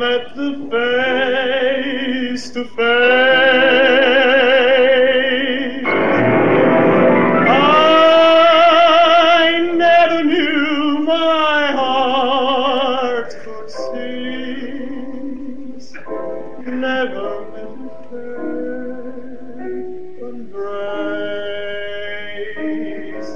met the face to face. I never knew my heart could sing, never met a fair embrace.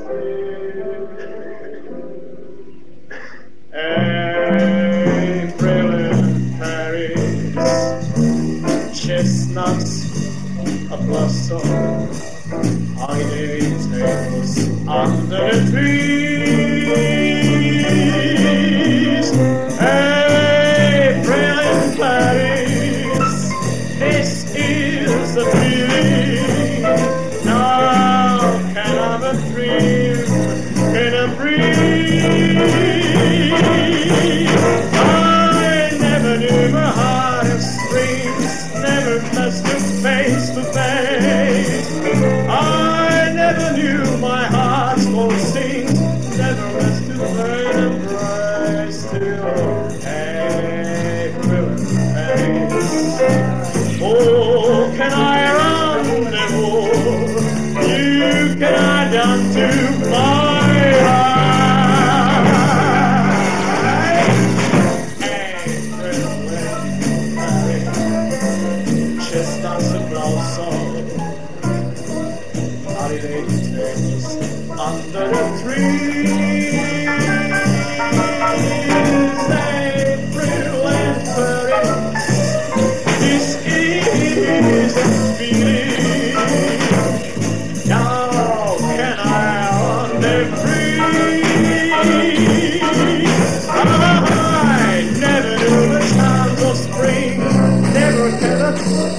April in Paris, chestnuts a blossom, holiday tables under the trees. April in Paris, this is the feeling. Now can I have a dream, can I breathe? I never knew my heart of springs, never touched it face to face. I never knew my heart's pulsing, never rested burn and rise still. April in Paris. Oh, can I rendezvous? You can I down to my heart. April in Paris, chestnuts and blossom, holiday tables under the trees. April in Paris, this is the feeling. Now can I on the breeze? I never knew the sounds of spring, never can I